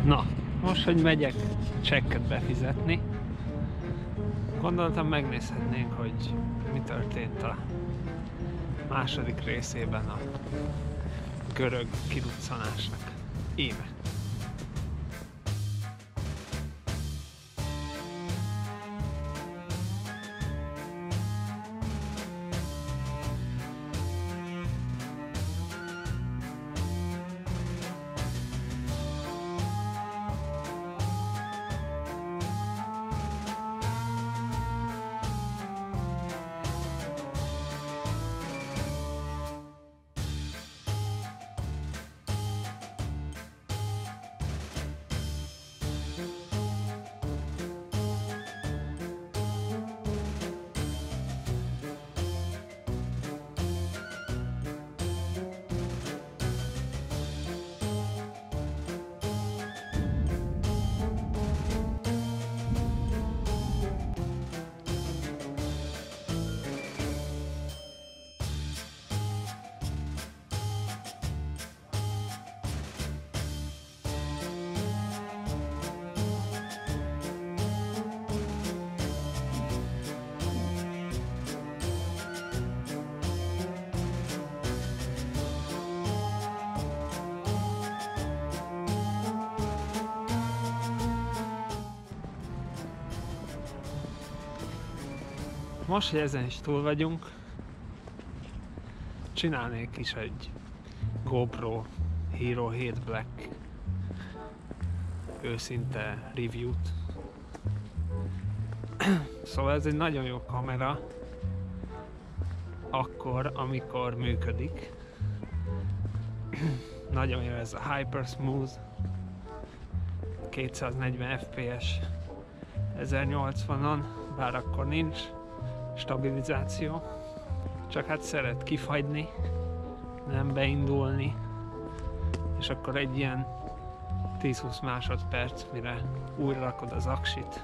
Na, most, hogy megyek csekket befizetni, gondoltam megnézhetnénk, hogy mi történt a második részében a görög kiruccanásnak. Íme. Most, hogy ezen is túl vagyunk, csinálnék is egy GoPro Hero 7 Black őszinte review-t. Szóval ez egy nagyon jó kamera, akkor, amikor működik. Nagyon jó ez a Hyper Smooth, 240 fps 1080-on, bár akkor nincs stabilizáció, csak hát szeret kifagyni, nem beindulni, és akkor egy ilyen 10-20 másodperc, mire újra rakod az aksit.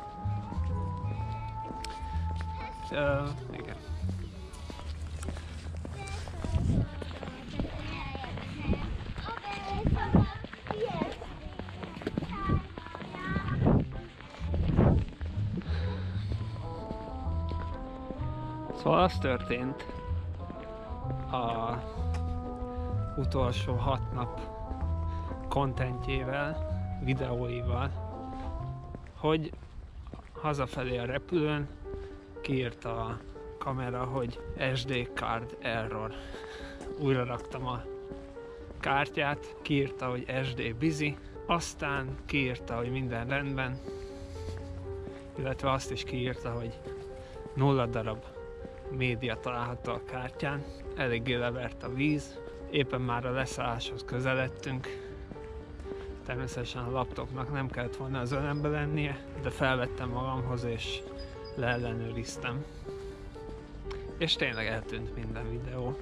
Igen. Szóval az történt a utolsó 6 nap kontentjével, videóival, hogy hazafelé a repülőn kiírta a kamera, hogy SD card error. Újra raktam a kártyát, kiírta, hogy SD busy, aztán kiírta, hogy minden rendben, illetve azt is kiírta, hogy 0 darab média található a kártyán, eléggé levert a víz, éppen már a leszálláshoz közeledtünk. Természetesen a laptopnak nem kellett volna az ölembe lennie, de felvettem magamhoz és leellenőriztem. És tényleg eltűnt minden videó.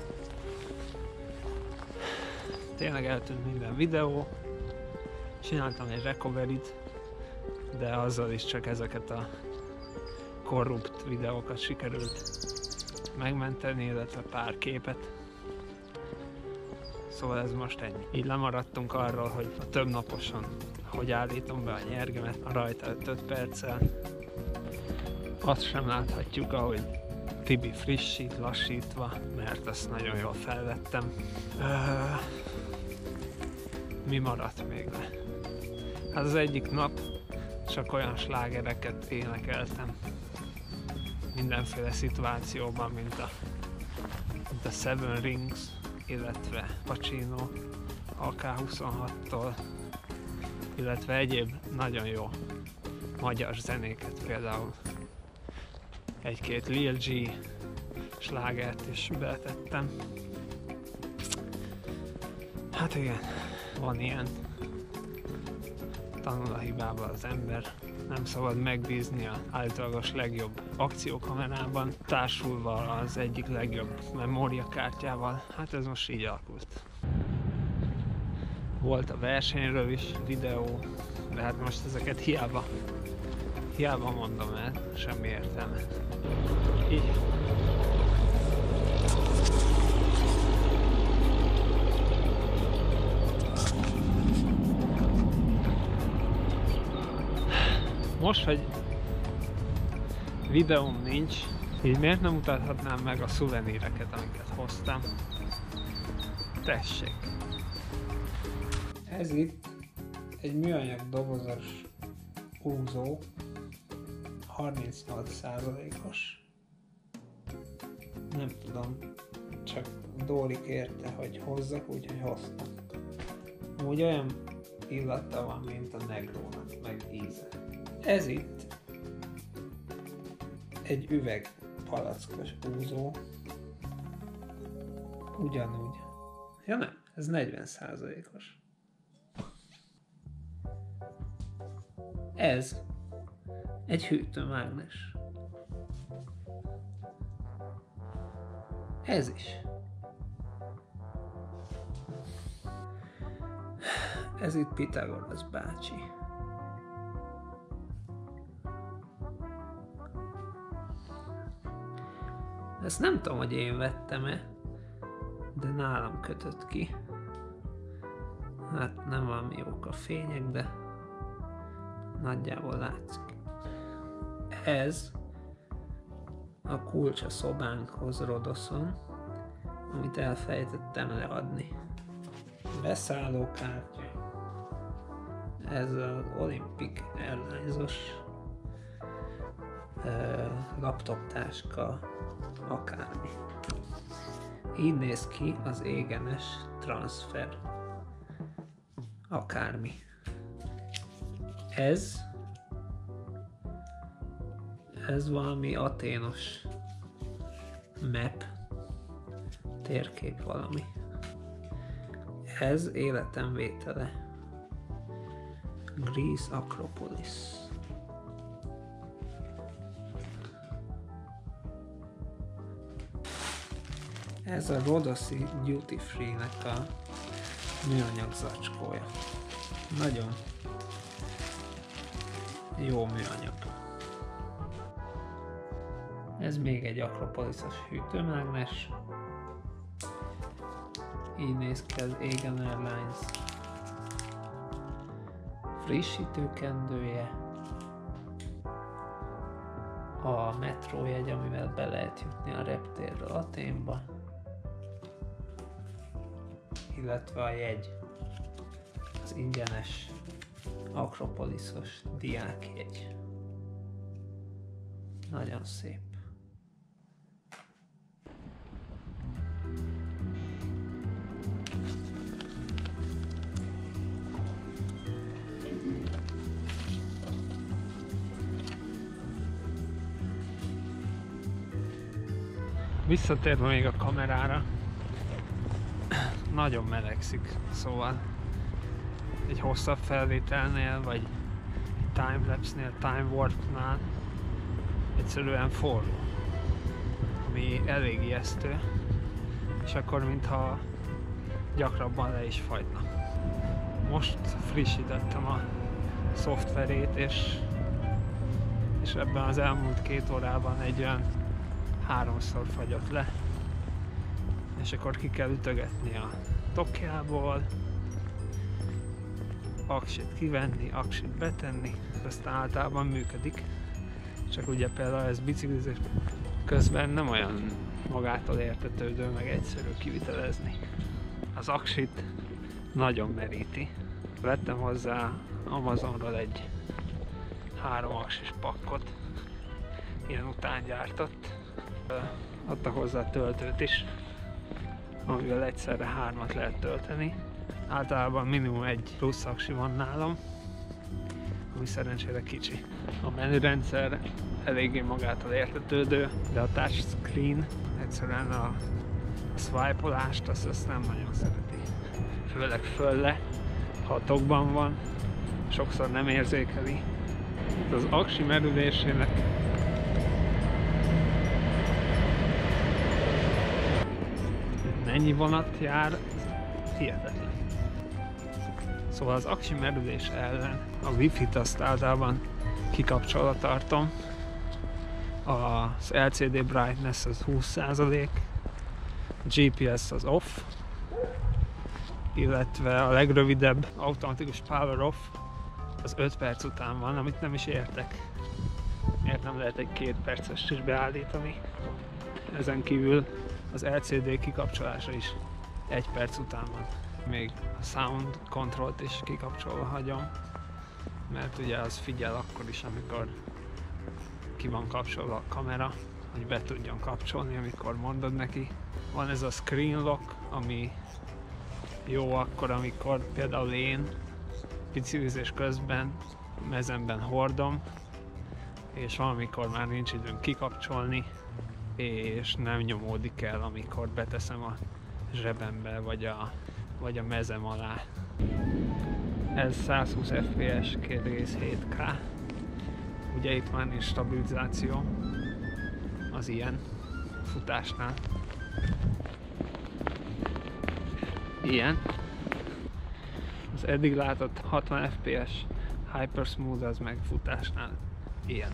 Csináltam egy recovery-t, de azzal is csak ezeket a korrupt videókat sikerült megmenteni, illetve pár képet. Szóval ez most ennyi. Így lemaradtunk arról, hogy a több naposon hogy állítom be a nyergemet a rajta 5 perccel. Azt sem láthatjuk, ahogy Tibi frissít, lassítva, mert azt nagyon jól felvettem. Mi maradt még le? Hát az egyik nap csak olyan slágereket énekeltem mindenféle szituációban, mint a Seven Rings, illetve Pacino AK-26-tól, illetve egyéb nagyon jó magyar zenéket, például egy-két Lil G slágert is beletettem. Hát igen, van ilyen. Tanul a hibából az ember. Nem szabad megbízni az állítólagos legjobb akciókamerában, társulva az egyik legjobb memóriakártyával. Hát ez most így alakult. Volt a versenyről is videó, de hát most ezeket hiába mondom el, semmi értelme. Így. Most, hogy videóm nincs, így miért nem mutathatnám meg a szuveníreket, amiket hoztam? Tessék! Ez itt egy műanyag dobozos úzó, 38%-os. Nem tudom, csak Dóri kérte, hogy hozzak, úgyhogy hoztam. Úgy olyan illata van, mint a Negrónak, meg íze. Ez itt egy üveg palackos úzó. Ugyanúgy. Ja nem, ez 40%-os. Ez egy hűtőmágnes. Ez is. Ez itt Pitagorasz bácsi. Ezt nem tudom, hogy én vettem-e, de nálam kötött ki. Hát nem valami jók a fények, de nagyjából látszik. Ez a kulcs a szobánkhoz Rodoszon, amit elfelejtettem leadni. Beszállókártya. Ez az Olympic Airlines-os laptoptáska, akármi. Így néz ki az égenes transfer. Akármi. Ez valami aténos map, térkép valami. Ez életem vétele. Greece Acropolis. Ez a rodoszi Duty Free-nek a műanyag zacskója. Nagyon jó műanyag. Ez még egy Acropolisos hűtőmágnes. Így néz ki az Aegean Airlines frissítőkendője. A metrójegy, amivel be lehet jutni a reptérről Athénba. Illetve a jegy. Az ingyenes Acropolisos diákjegy. Nagyon szép. Visszatérve még a kamerára, nagyon melegszik, szóval egy hosszabb felvételnél, vagy timelapse-nél, time warp-nál egyszerűen forró, ami elég ijesztő, és akkor mintha gyakrabban le is fagyna. Most frissítettem a szoftverét, és ebben az elmúlt 2 órában egy olyan 3-szor fagyott le, és akkor ki kell ütögetni a tokjából, aksit kivenni, aksit betenni, aztán általában működik, csak ugye például ez biciklizés közben nem olyan magától értetődő, meg egyszerű kivitelezni. Az aksit nagyon meríti. Vettem hozzá Amazonról egy 3 aksis pakkot, ilyen utángyártott. Adtak hozzá töltőt is, amivel egyszerre 3-at lehet tölteni. Általában minimum egy plusz aksi van nálam, ami szerencsére kicsi. A menürendszer eléggé magától értetődő, de a touchscreen egyszerűen a swipe-olást azt nem nagyon szereti. Főleg fölle, ha a tokban van, sokszor nem érzékeli. Az aksi merülésének ennyi vonat jár, hihetetlen. Szóval az aksi merülés ellen a Wi-Fi-t azt általában kikapcsolva tartom. Az LCD brightness az 20%, a GPS az off, illetve a legrövidebb automatikus power off az 5 perc után van, amit nem is értek. Miért nem lehet egy 2 percest is beállítani? Ezen kívül az LCD kikapcsolása is 1 perc után van. Még a sound controlt is kikapcsolva hagyom, mert ugye az figyel akkor is, amikor ki van kapcsolva a kamera, hogy be tudjon kapcsolni, amikor mondod neki. Van ez a screen lock, ami jó akkor, amikor például én piciüzés közben mezemben hordom, és valamikor már nincs időm kikapcsolni, és nem nyomódik el, amikor beteszem a zsebembe, vagy a mezem alá. Ez 120 fps 2,7K. Ugye itt már nincs stabilizáció az ilyen futásnál. Ilyen. Az eddig látott 60 fps Hyper Smooth az meg futásnál ilyen.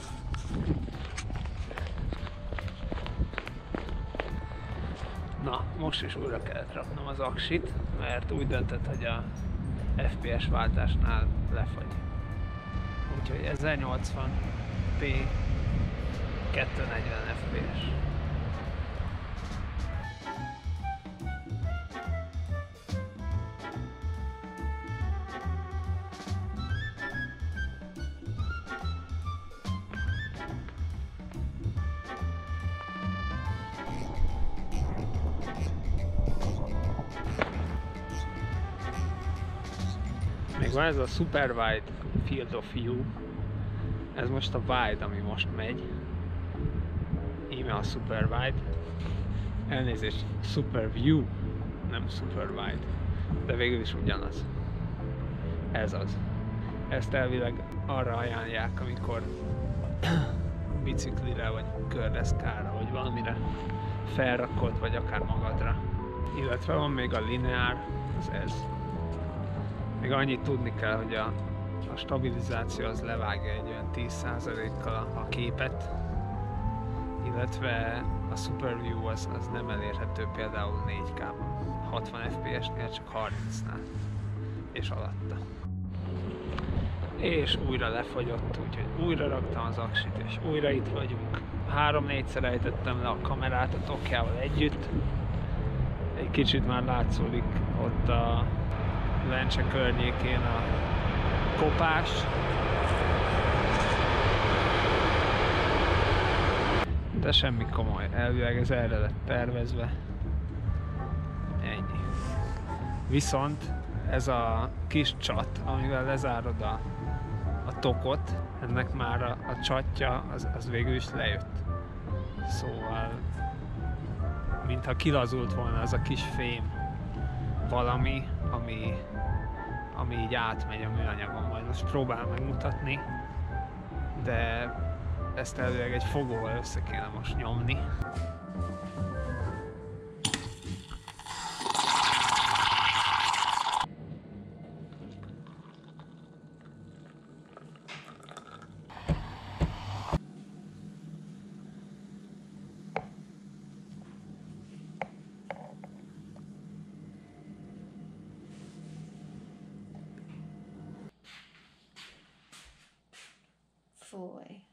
Na, most is újra kellett raknom az aksit, mert úgy döntött, hogy a FPS váltásnál lefagy. Úgyhogy 1080p 240 fps. Még van ez a Super Wide Field of View, ez most a Wide, ami most megy. Íme a Super Wide. Elnézést, Super View, nem Super Wide, de végül is ugyanaz. Ez az. Ezt elvileg arra ajánlják, amikor biciklire, vagy gördeszkára, vagy valamire felrakod, vagy akár magadra. Illetve van még a lineár, az ez. Még annyit tudni kell, hogy a stabilizáció az levágja egy olyan 10%-kal a képet, illetve a Super View az nem elérhető például 4K-ban, 60 FPS-nél csak 30-nál és alatta. És újra lefagyott, úgyhogy újra raktam az aksit, és újra itt vagyunk. 3-4-szer ejtettem le a kamerát a tokjával együtt. Egy kicsit már látszódik ott a lencse környékén a kopás. De semmi komoly, elvileg ez erre lett tervezve. Ennyi. Viszont ez a kis csat, amivel lezárod a tokot, ennek már a csatja az végül is lejött. Szóval mintha kilazult volna az a kis fém valami, ami így átmegy a műanyagon, majd most próbálom megmutatni, de ezt elvileg egy fogóval össze kéne most nyomni. Foy.